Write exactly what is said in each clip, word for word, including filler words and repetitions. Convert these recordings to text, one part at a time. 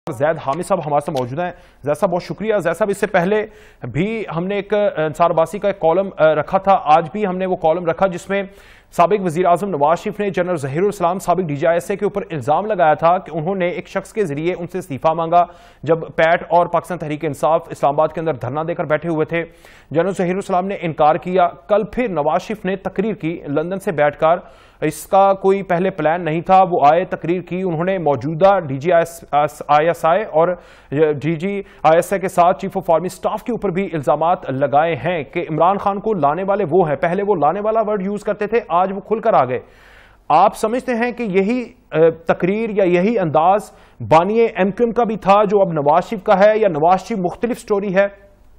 زید حامد صاحب ہمارے ساتھ موجود ہیں۔ زید صاحب بہت شکریہ۔ زید صاحب اس سے پہلے بھی ہم نے ایک انصار عباسی کا ایک کالم رکھا تھا، آج بھی ہم نے وہ کالم رکھا جس میں سابق وزیر اعظم نواز شریف نے جنرل ظہیر الاسلام سابق D G I S A کے اوپر الزام لگایا تھا کہ انہوں نے ایک شخص کے ذریعے ان سے استعفیٰ مانگا جب پیٹ اور پاکستان تحریک انصاف اسلام آباد کے اندر دھرنا دے کر بیٹھے ہوئے تھے۔ جنرل ظہیر الاسلام نے انکار کیا۔ کل پھر نواز شریف نے تقریر کی لندن سے بیٹھ کر، اس کا کوئی پہلے پلان نہیں تھا، وہ آئے تقریر کی، انہوں نے موجودہ D G I S I اور ڈی جی آئی ایس آئی کے ساتھ چیف آف آرمی سٹاف کے اوپر بھی الزامات لگائے ہیں کہ عمران خان کو لانے والے وہ ہیں۔ پہلے وہ لانے والا ورڈ یوز کرتے تھے، آج وہ کھل کر آ گئے۔ آپ سمجھتے ہیں کہ یہی تقریر یا یہی انداز بانی ایم کیو ایم کا بھی تھا جو اب نواز شریف کا ہے، یا نواز شریف مختلف سٹوری ہے؟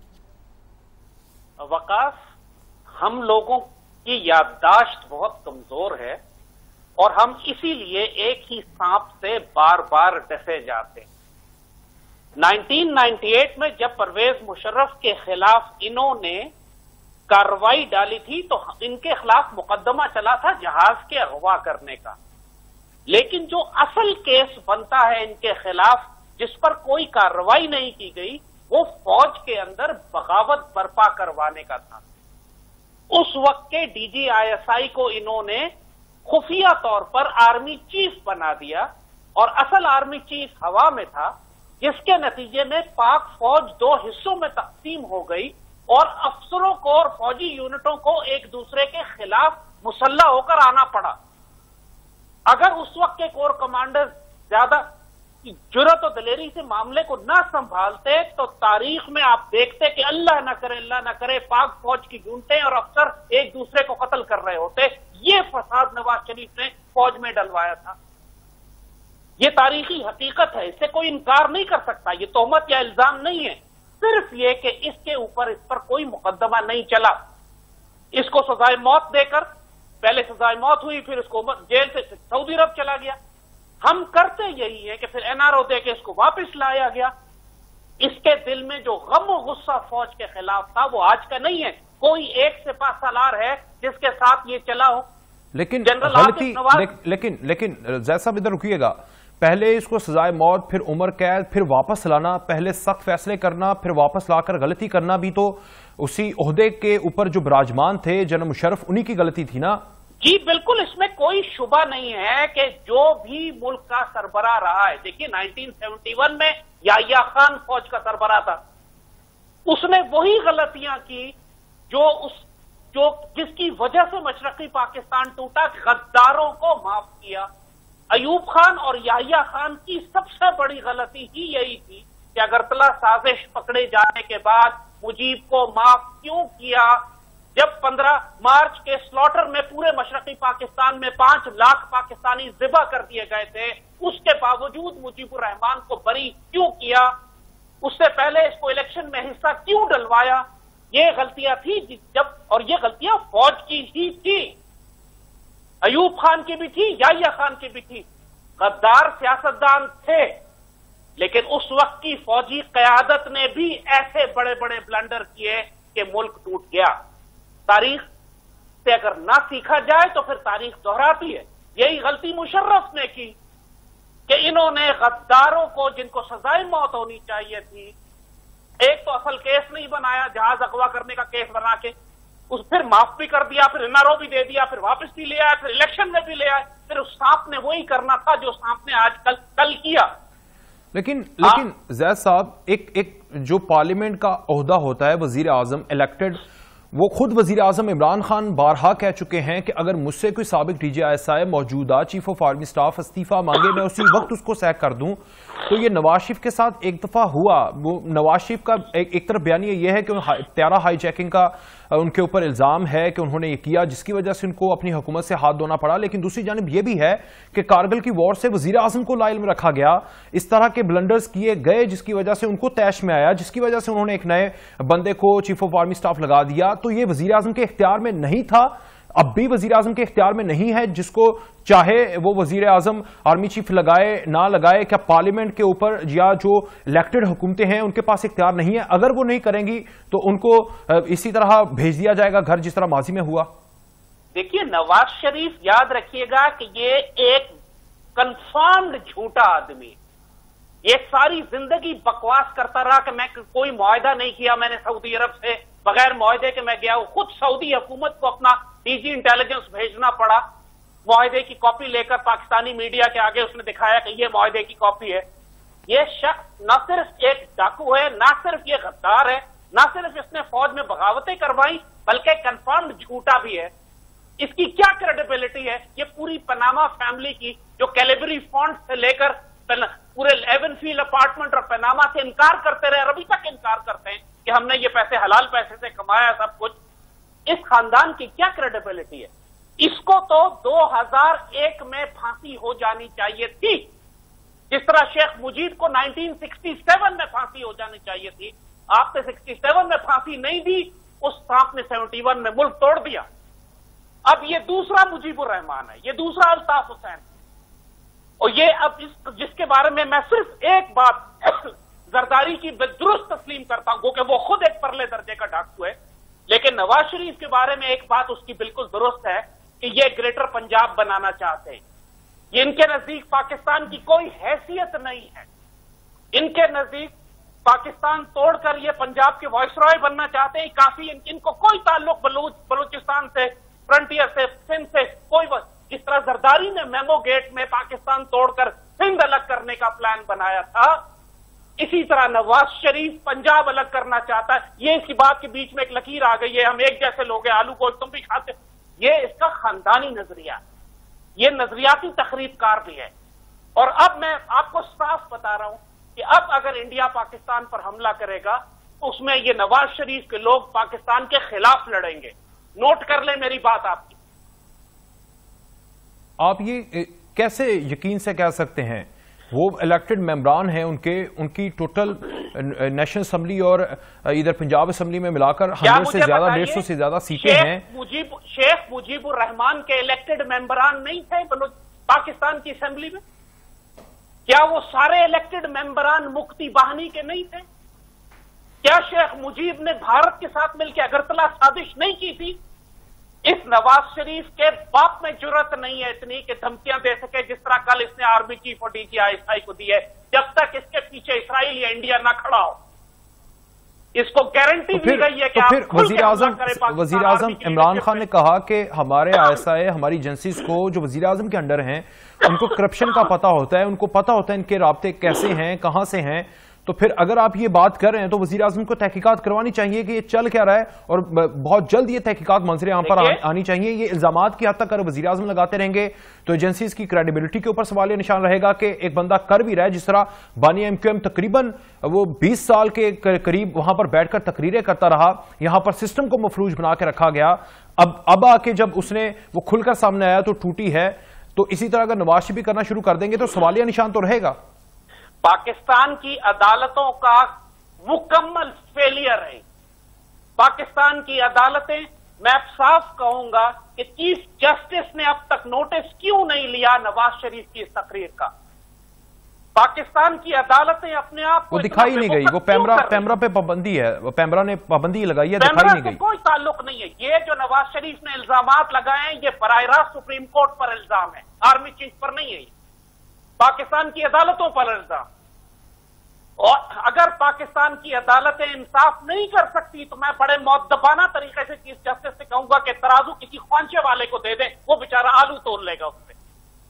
وقاص، ہم لوگوں کی یادداشت بہت کمزور ہے اور ہم اسی لیے ایک ہی سانپ سے بار بار ڈسے جاتے ہیں۔ نائنٹین نائنٹی ایٹ میں جب پرویز مشرف کے خلاف انہوں نے کارروائی ڈالی تھی تو ان کے خلاف مقدمہ چلا تھا جہاز کے اغوا کرنے کا، لیکن جو اصل کیس بنتا ہے ان کے خلاف جس پر کوئی کارروائی نہیں کی گئی وہ فوج کے اندر بغاوت برپا کروانے کا تھا۔ اس وقت کے D G I S I کو انہوں نے خفیہ طور پر آرمی چیف بنا دیا اور اصل آرمی چیف ہوا میں تھا، جس کے نتیجے میں پاک فوج دو حصوں میں تقسیم ہو گئی اور افسروں کو اور فوجی یونٹوں کو ایک دوسرے کے خلاف مسلح ہو کر آنا پڑا۔ اگر اس وقت کے کور کمانڈر زیادہ جرأت و دلیری سے معاملے کو نہ سنبھالتے تو تاریخ میں آپ دیکھتے کہ اللہ نہ کرے اللہ نہ کرے پاک فوج کی یونٹیں اور افسر ایک دوسرے کو قتل کر رہے ہوتے۔ یہ فساد نواز شریف نے فوج میں ڈلوایا تھا۔ یہ تاریخی حقیقت ہے، اس سے کوئی انکار نہیں کر سکتا۔ یہ تہمت یا الزام نہیں ہے، صرف یہ کہ اس کے اوپر اس پر کوئی مقدمہ نہیں چلا۔ اس کو سزائے موت دے کر، پہلے سزائے موت ہوئی، پھر اس کو جیل سے سعودی عرب چلا گیا۔ ہم کرتے یہی ہے کہ پھر این آر او دے کے اس کو واپس لایا گیا۔ اس کے دل میں جو غم و غصہ فوج کے خلاف تھا وہ آج کا نہیں ہے، کوئی ایک سپہ سالار ہے جس کے ساتھ یہ چلا ہو۔ لیکن غلطی لیکن لیکن زید صاحب ادھر رکیے گا، پہلے اس کو سزائے موت، پھر عمر قید، پھر واپس لانا، پہلے سخت فیصلے کرنا، پھر واپس لا کر غلطی کرنا بھی تو اسی عہدے کے اوپر جو براجمان تھے جنرل مشرف، انہی کی غلطی تھی نا؟ جی بالکل، اس میں کوئی شبہ نہیں ہے کہ جو بھی ملک کا سربراہ رہا ہے، دیکھیے نائنٹین سیونٹی ون میں یحییٰ خان فوج کا سربراہ تھا، اس نے وہی غلطیاں کی جو اس جو جس کی وجہ سے مشرقی پاکستان ٹوٹا، غداروں کو معاف کیا۔ ایوب خان اور یحییٰ خان کی سب سے بڑی غلطی ہی یہی تھی کہ اگرتلہ سازش پکڑے جانے کے بعد مجیب کو معاف کیوں کیا؟ جب پندرہ مارچ کے سلوٹر میں پورے مشرقی پاکستان میں پانچ لاکھ پاکستانی ذبح کر دیے گئے تھے، اس کے باوجود مجیب الرحمان کو بری کیوں کیا؟ اس سے پہلے اس کو الیکشن میں حصہ کیوں ڈلوایا؟ یہ غلطیاں تھی جب، اور یہ غلطیاں فوج کی ہی تھی، ایوب خان کی بھی تھی، یحییٰ خان کی بھی تھی۔ غدار سیاستدان تھے، لیکن اس وقت کی فوجی قیادت نے بھی ایسے بڑے بڑے بلنڈر کیے کہ ملک ٹوٹ گیا۔ تاریخ سے اگر نہ سیکھا جائے تو پھر تاریخ دہراتی ہے۔ یہی غلطی مشرف نے کی کہ انہوں نے غداروں کو، جن کو سزائے موت ہونی چاہیے تھی، ایک تو اصل کیس نہیں بنایا، جہاز اغوا کرنے کا کیس بنا کے اس پھر معاف بھی کر دیا، پھر این آر او بھی دے دیا، پھر واپس بھی لے آئے، پھر الیکشن میں بھی لے آئے، پھر اس سانپ نے وہی کرنا تھا جو سانپ نے آج کل کل کیا۔ لیکن لیکن زید صاحب، ایک ایک جو پارلیمنٹ کا عہدہ ہوتا ہے وزیر اعظم الیکٹڈ، وہ خود وزیر اعظم عمران خان بارہا کہہ چکے ہیں کہ اگر مجھ سے کوئی سابق D G I S I موجودہ چیف آف آرمی سٹاف استعفیٰ مانگے میں اسی وقت اس کو سیک کر دوں۔ تو یہ نواز شریف کے ساتھ ایک دفعہ ہوا، وہ نواز شریف کا ایک طرف بیانیہ یہ ہے کہ طیارہ ہائی جیکنگ کا ان کے اوپر الزام ہے کہ انہوں نے یہ کیا جس کی وجہ سے ان کو اپنی حکومت سے ہاتھ دھونا پڑا، لیکن دوسری جانب یہ بھی ہے کہ کارگل کی وار سے وزیر اعظم کو لا علم رکھا گیا، اس طرح کے بلنڈرز کیے گئے جس کی وجہ سے ان کو طیش میں آیا، جس کی وجہ سے انہوں نے ایک نئے بندے کو چیف آف آرمی سٹاف لگا دیا۔ تو یہ وزیر اعظم کے اختیار میں نہیں تھا، اب بھی وزیر اعظم کے اختیار میں نہیں ہے، جس کو چاہے وہ وزیر اعظم آرمی چیف لگائے نہ لگائے، کیا پارلیمنٹ کے اوپر یا جو الیکٹڈ حکومتیں ہیں ان کے پاس اختیار نہیں ہے؟ اگر وہ نہیں کریں گی تو ان کو اسی طرح بھیج دیا جائے گا گھر جس طرح ماضی میں ہوا؟ دیکھیے نواز شریف یاد رکھیے گا کہ یہ ایک کنفرمڈ جھوٹا آدمی، یہ ساری زندگی بکواس کرتا رہا کہ میں کوئی معاہدہ نہیں کیا میں نے سعودی عرب سے، بغیر معاہدے کے میں گیا ہوں. خود سعودی حکومت کو اپنا ڈی جی انٹیلیجنس بھیجنا پڑا معاہدے کی کاپی لے کر. پاکستانی میڈیا کے آگے اس نے دکھایا کہ یہ معاہدے کی کاپی ہے. یہ شخص نہ صرف ایک ڈاکو ہے، نہ صرف یہ غدار ہے، نہ صرف اس نے فوج میں بغاوتیں کروائی، بلکہ کنفرمڈ جھوٹا بھی ہے. اس کی کیا کریڈیبلٹی ہے؟ یہ پوری پناما فیملی کی جو کیلیبری فونڈ سے لے کر پورے ایون فیلڈ اپارٹمنٹ اور پناما سے انکار کرتے رہے، ابھی تک انکار کرتے ہیں کہ ہم نے یہ پیسے حلال پیسے سے کمایا سب کچھ. اس خاندان کی کیا کریڈیبلٹی ہے؟ اس کو تو دو ہزار ایک میں پھانسی ہو جانی چاہیے تھی، جس طرح شیخ مجید کو نائنٹین سکسٹی سیون میں پھانسی ہو جانی چاہیے تھی. آپ نے سکسٹی سیون میں پھانسی نہیں دی، اس سانپ نے سیونٹی ون میں ملک توڑ دیا. اب یہ دوسرا مجیب الرحمان ہے، یہ دوسرا الطاف حسین، اور یہ اب جس کے بارے میں میں صرف ایک بات زرداری کی درست تسلیم کرتا ہوں کہ وہ خود ایک پرلے درجے کا ڈاکو ہے، لیکن نواز شریف کے بارے میں ایک بات اس کی بالکل درست ہے کہ یہ گریٹر پنجاب بنانا چاہتے ہیں. یہ ان کے نزدیک پاکستان کی کوئی حیثیت نہیں ہے. ان کے نزدیک پاکستان توڑ کر یہ پنجاب کے وائس رائے بننا چاہتے ہیں. کافی ان, ان کو کوئی تعلق بلوچ بلوچستان سے، فرنٹیئر سے، سندھ سے کوئی وقت. جس طرح زرداری نے میمو گیٹ میں پاکستان توڑ کر سندھ الگ کرنے کا پلان بنایا تھا، اسی طرح نواز شریف پنجاب الگ کرنا چاہتا ہے. یہ اسی بات کے بیچ میں ایک لکیر آ گئی ہے، ہم ایک جیسے لوگ ہیں، آلو گوشت تم بھی کھاتے. یہ اس کا خاندانی نظریہ، یہ نظریاتی تخریب کار بھی ہے. اور اب میں آپ کو صاف بتا رہا ہوں کہ اب اگر انڈیا پاکستان پر حملہ کرے گا تو اس میں یہ نواز شریف کے لوگ پاکستان کے خلاف لڑیں گے. نوٹ کر لیں میری بات آپ کی. آپ یہ کیسے یقین سے کہہ سکتے ہیں؟ وہ الیکٹڈ ممبران ہیں، ان کے ان کی ٹوٹل نیشنل اسمبلی اور ادھر پنجاب اسمبلی میں ملا کر ہنڈریڈ سے زیادہ ڈیڑھ سو سے زیادہ سیٹیں ہیں. مجیب شیخ مجیب الرحمان کے الیکٹڈ ممبران نہیں تھے پاکستان کی اسمبلی میں؟ کیا وہ سارے الیکٹڈ ممبران مفتی بہانی کے نہیں تھے؟ کیا شیخ مجیب نے بھارت کے ساتھ مل کے اگرتلا سازش نہیں کی تھی؟ اس نواز شریف کے باپ میں جرت نہیں ہے اتنی کہ دھمکیاں دے سکے جس طرح کل اس نے آرمی چیف اور D G I S I کو دی ہے، جب تک اس کے پیچھے اسرائیل یا انڈیا نہ کھڑا ہو. اس کو گارنٹی دی گئی ہے کہ آپ وزیر اعظم وزیر اعظم عمران خان نے کہا کہ ہمارے آئی ایس آئی ہماری ایجنسیز کو جو وزیر اعظم کے انڈر ہیں ان کو کرپشن کا پتہ ہوتا ہے، ان کو پتہ ہوتا ہے ان کے رابطے کیسے ہیں، کہاں سے ہیں. تو پھر اگر آپ یہ بات کر رہے ہیں تو وزیر اعظم کو تحقیقات کروانی چاہیے کہ یہ چل کیا رہا ہے، اور بہت جلد یہ تحقیقات منظر عام پر آنی چاہیے. یہ الزامات کی حد تک اگر وزیر اعظم لگاتے رہیں گے تو ایجنسیز کی کریڈیبلٹی کے اوپر سوالیہ نشان رہے گا کہ ایک بندہ کر بھی رہا ہے. جس طرح بانی ایم کیو ایم تقریباً وہ بیس سال کے قریب وہاں پر بیٹھ کر تقریریں کرتا رہا، یہاں پر سسٹم کو مفلوج بنا کے رکھا گیا. اب اب آ کے جب اس نے وہ کھل کر سامنے آیا تو ٹوٹی ہے. تو اسی طرح اگر نواز شریف بھی کرنا شروع کر دیں گے تو سوالیہ نشان تو رہے گا. پاکستان کی عدالتوں کا مکمل فیلئر ہے. پاکستان کی عدالتیں، میں صاف کہوں گا کہ چیف جسٹس نے اب تک نوٹس کیوں نہیں لیا نواز شریف کی اس تقریر کا. پاکستان کی عدالتیں اپنے آپ کو وہ دکھائی نہیں گئی. وہ پیمرا پیمرا پہ پابندی ہے، وہ پیمرا نے پابندی لگائی ہے، دکھائی نہیں گئی. کوئی تعلق نہیں ہے. یہ جو نواز شریف نے الزامات لگائے ہیں یہ براہ راست سپریم کورٹ پر الزام ہے، آرمی چیف پر نہیں ہے، پاکستان کی عدالتوں پر الزام. اور اگر پاکستان کی عدالتیں انصاف نہیں کر سکتی تو میں بڑے مؤدبانہ طریقے سے چیف جسٹس سے کہوں گا کہ ترازو کسی خوانچے والے کو دے دیں، وہ بیچارہ آلو تول لے گا اس سے.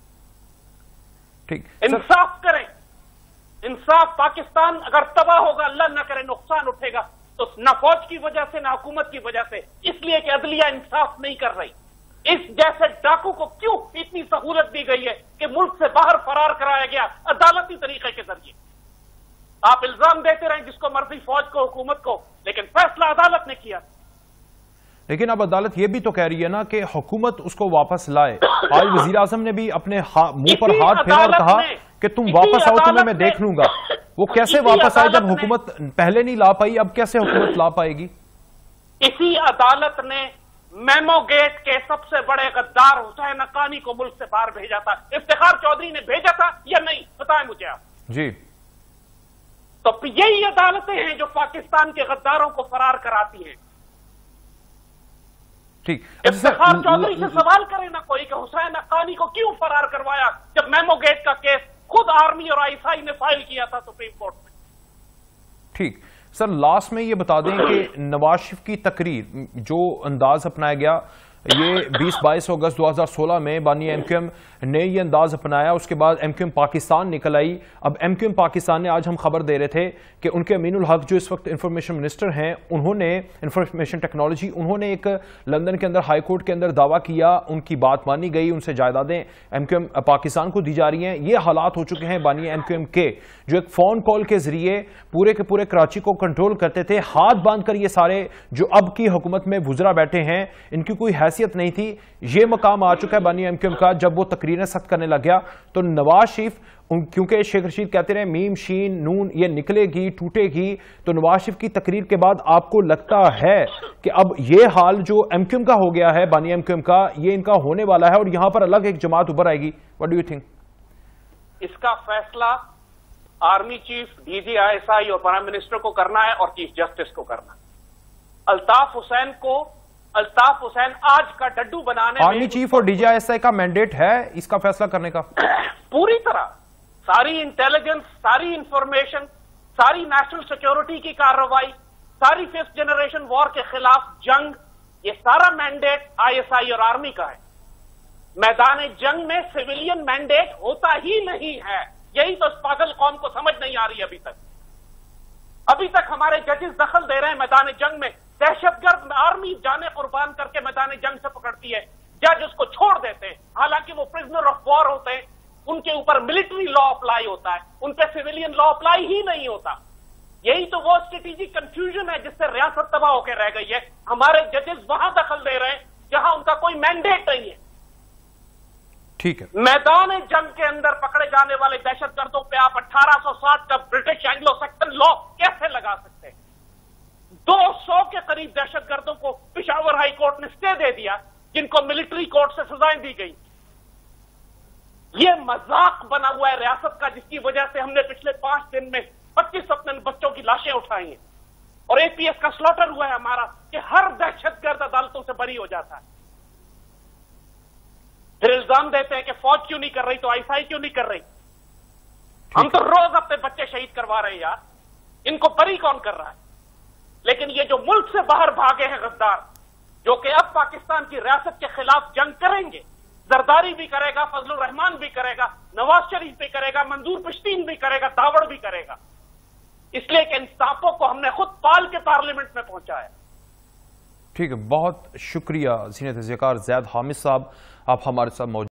ٹھیک، انصاف کریں. انصاف. پاکستان اگر تباہ ہوگا، اللہ نہ کرے نقصان اٹھے گا تو نہ فوج کی وجہ سے نہ حکومت کی وجہ سے، اس لیے کہ عدلیہ انصاف نہیں کر رہی. اس جیسے ڈاکو کو کیوں اتنی سہولت دی گئی ہے کہ ملک سے باہر فرار کرایا گیا عدالتی طریقے کے ذریعے. آپ الزام دیتے رہیں جس کو مرضی، فوج کو، حکومت کو، لیکن فیصلہ عدالت نے کیا. لیکن اب عدالت یہ بھی تو کہہ رہی ہے نا کہ حکومت اس کو واپس لائے. آج وزیر اعظم نے بھی اپنے منہ پر ہاتھ پھیرا اور کہا کہ تم واپس آؤ، تمہیں میں دیکھ لوں گا. وہ کیسے واپس آئے جب حکومت پہلے نہیں لا پائی؟ اب کیسے حکومت لا پائے گی؟ اسی عدالت نے میمو گیٹ کے سب سے بڑے غدار حسین حقانی کو ملک سے باہر بھیجا تھا. افتخار چودھری نے بھیجا تھا یا نہیں؟ بتائیں مجھے آپ. جی. تو یہی عدالتیں ہیں جو پاکستان کے غداروں کو فرار کراتی ہیں. ٹھیک. افتخار چودھری سے سوال کرے نا کوئی کہ حسین حقانی کو کیوں فرار کروایا جب میمو گیٹ کا کیس خود آرمی اور آئی ایس آئی نے فائل کیا تھا سپریم کورٹ میں. ٹھیک سر، لاسٹ میں یہ بتا دیں کہ نواز شریف کی تقریر جو انداز اپنایا گیا، یہ بیس بائیس اگست دو ہزار سولہ میں بانی ایم کیو ایم نے یہ انداز اپنایا، اس کے بعد ایم کیو ایم پاکستان نکل آئی. اب ایم کیو ایم پاکستان نے، آج ہم خبر دے رہے تھے کہ ان کے امین الحق جو اس وقت انفارمیشن منسٹر ہیں، انہوں نے انفارمیشن ٹیکنالوجی، انہوں نے ایک لندن کے اندر ہائی کورٹ کے اندر دعویٰ کیا، ان کی بات مانی گئی، ان سے جائیدادیں ایم کیو ایم پاکستان کو دی جا رہی ہیں. یہ حالات ہو چکے ہیں بانی ایم کیو ایم کے، جو ایک فون کال کے ذریعے پورے کے پورے کراچی کو کنٹرول کرتے تھے، ہاتھ باندھ کر یہ سارے جو اب کی حکومت میں وزراء بیٹھے ہیں، ان کی کوئی حیثیت نہیں تھی. یہ مقام آ چکا ہے بانی ایم کیو ایم کا. جب وہ تقریریں سخت کرنے لگ گیا تو نواز شریف، کیونکہ شیخ رشید کہتے رہے میم شین نون یہ نکلے گی ٹوٹے گی، تو نواز شریف کی تقریر کے بعد آپ کو لگتا ہے کہ اب یہ حال جو ایم کیو ایم کا ہو گیا ہے، بانی ایم کیو ایم کا، یہ ان کا ہونے والا ہے اور یہاں پر الگ ایک جماعت ابھر آئے گی؟ What do you think? اس کا فیصلہ army chief, D G I S I اور پرائم منسٹر کو کرنا ہے اور چیف جسٹس کو کرنا ہے. الطاف حسین کو الطاف حسین آج کا ڈڈو بنانے میں آرمی چیف اور D G I S I کا مینڈیٹ ہے اس کا فیصلہ کرنے کا؟ پوری طرح ساری انٹیلیجنس، ساری انفارمیشن، ساری نیشنل سیکیورٹی کی کارروائی، ساری ففتھ جنریشن وار کے خلاف جنگ، یہ سارا مینڈیٹ آئی ایس آئی اور آرمی کا ہے. میدان جنگ میں سویلین مینڈیٹ ہوتا ہی نہیں ہے. یہی تو اس پاگل قوم کو سمجھ نہیں آ رہی ابھی تک. ابھی تک ہمارے ججز دخل دے رہے ہیں میدان جنگ میں. دہشت گرد آرمی جانے قربان کر کے میدان جنگ سے پکڑتی ہے، جج اس کو چھوڑ دیتے ہیں، حالانکہ وہ پرزنر آف وار ہوتے ہیں، ان کے اوپر ملٹری لا اپلائی ہوتا ہے، ان پہ سویلین لا اپلائی ہی نہیں ہوتا. یہی تو وہ اسٹریٹجک کنفیوژن ہے جس سے ریاست تباہ ہو کے رہ گئی ہے. ہمارے ججز وہاں دخل دے رہے ہیں جہاں ان کا کوئی مینڈیٹ نہیں ہے. ٹھیک ہے، میدان جنگ کے اندر پکڑے جانے والے دہشت گردوں پہ آپ اٹھارہ سو ساٹھ کا برٹش اینگلو سیکسن لا کیسے لگا سکتے ہیں؟ دو سو کے قریب دہشت گردوں کو پشاور ہائی کورٹ نے اسٹے دے دیا، جن کو ملٹری کورٹ سے سزائیں دی گئی. یہ مذاق بنا ہوا ہے ریاست کا، جس کی وجہ سے ہم نے پچھلے پانچ دن میں پچیس اپنے بچوں کی لاشیں اٹھائی ہیں اور اے پی ایس کا سلوٹر ہوا ہے ہمارا کہ ہر دہشت گرد عدالتوں سے بری ہو جاتا ہے. پھر الزام دیتے ہیں کہ فوج کیوں نہیں کر رہی تو آئی ایس آئی کیوں نہیں کر رہی. ہم تو روز اپنے بچے شہید کروا رہے ہیں یار، ان کو بری کون کر رہا ہے؟ لیکن یہ جو ملک سے باہر بھاگے ہیں غدار، جو کہ اب پاکستان کی ریاست کے خلاف جنگ کریں گے، زرداری بھی کرے گا، فضل الرحمان بھی کرے گا، نواز شریف بھی کرے گا، منظور پشتین بھی کرے گا، داوڑ بھی کرے گا، اس لیے کہ ان سانپوں کو ہم نے خود پال کے پارلیمنٹ میں پہنچایا. ٹھیک ہے، بہت شکریہ سینئر تجزیہ کار زید حامد صاحب، آپ ہمارے ساتھ موجود